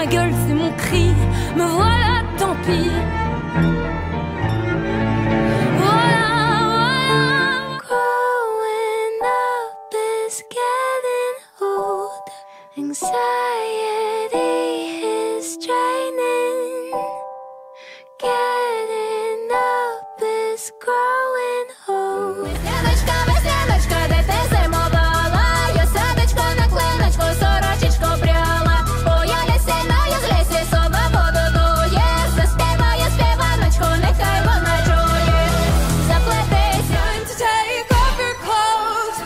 ma gueule, c'est mon cri. Me voilà, tant pis. Voilà, voilà. Growing up is getting old. Anxiety is draining. Getting up is growing old. Весняночка, де ти зимувала? Я садочко на клиночку, сорочечку пряла. Пояля сильною з лісі, свободу дує. Заспіває співаночку, нехай вона чує. Заплетися. Time to take off your clothes.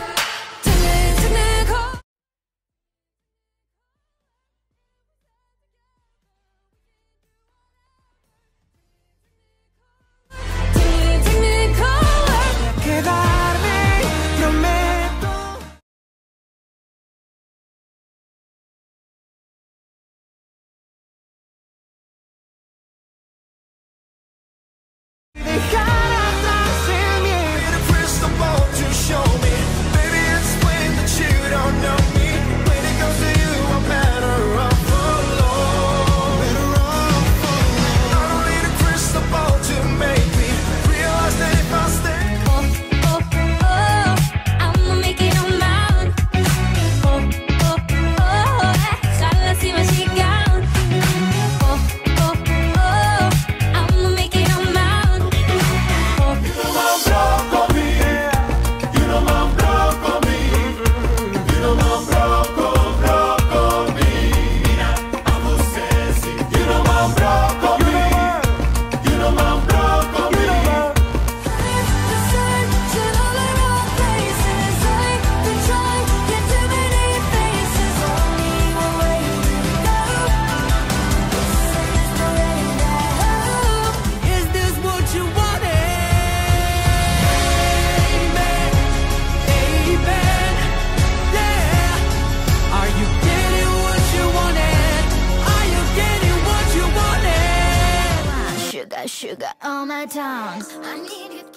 Sugar on my tongue. I need you.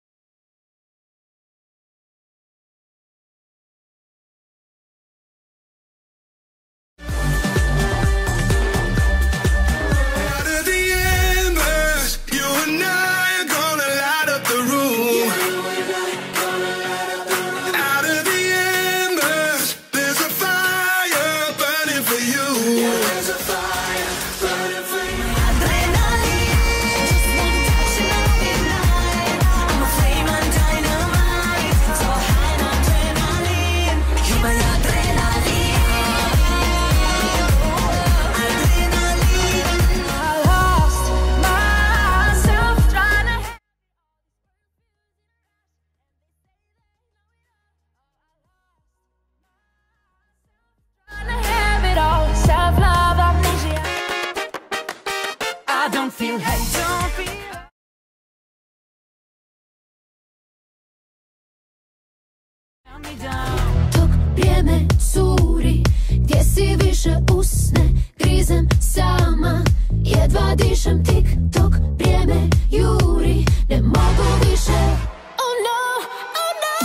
Tok vrijeme curi, gdje si više usne, grizem sama, jedva dišem, tik tok vrijeme juri, ne mogu više. Oh no, oh no.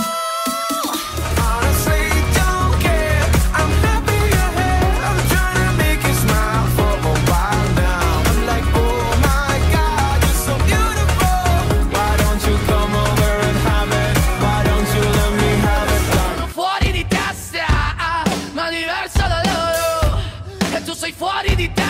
Honestly don't care, I'm happy you're here, I'm trying to make you smile for a while now. I'm like oh my God, you're so beautiful, why don't you come over and have it, why don't you let me have it. Sono fuori di testa, ma diverso da loro, e tu sei fuori di testa.